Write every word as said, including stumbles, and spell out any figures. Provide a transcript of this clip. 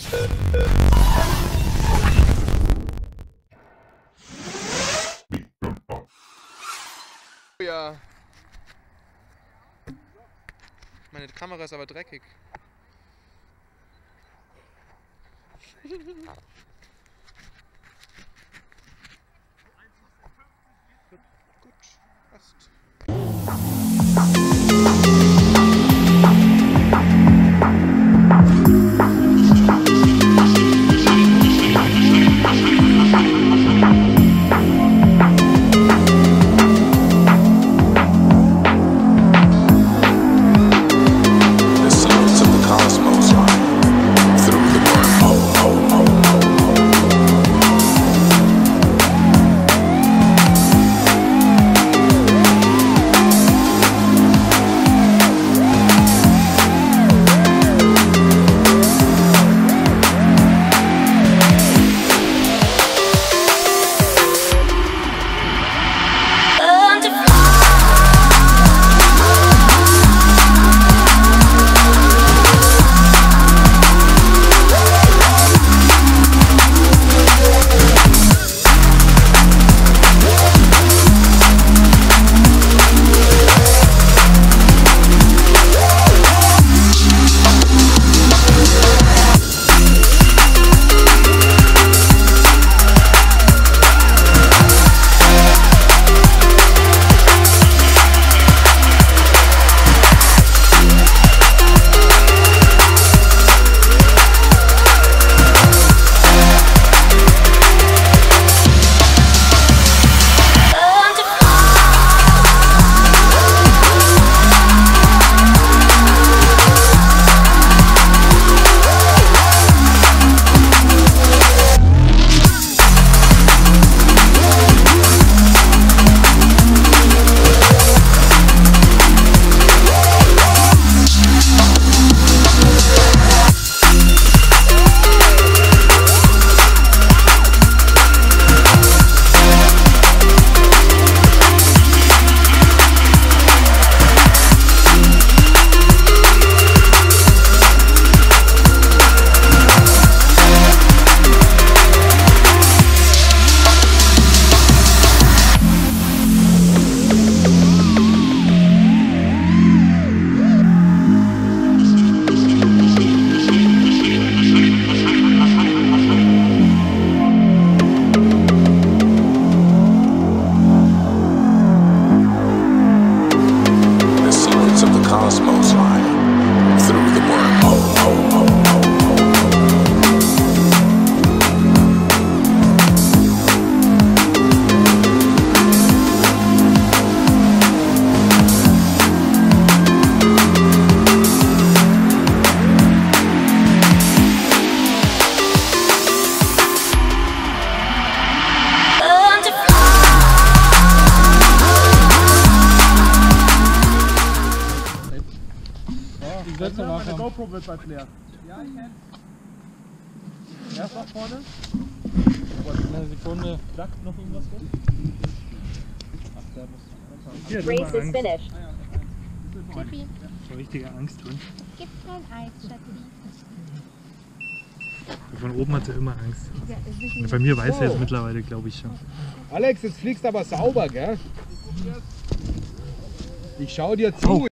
Ja. Meine Kamera ist aber dreckig. Gut, gut, passt. Meine GoPro wird bald leer. Ja, ich kann. Erst nach vorne. Eine Sekunde. Sagt noch irgendwas drin? Ach, der muss. Hier, Race is finished. Tippi, So richtige Angst drin. gibt's kein Eis, Schatzi. Von oben hat sie immer Angst. Ja, ist nicht Bei mir weiß er es mittlerweile, glaube ich schon. Alex, jetzt fliegst du aber sauber, gell? Ich schau dir zu. Oh.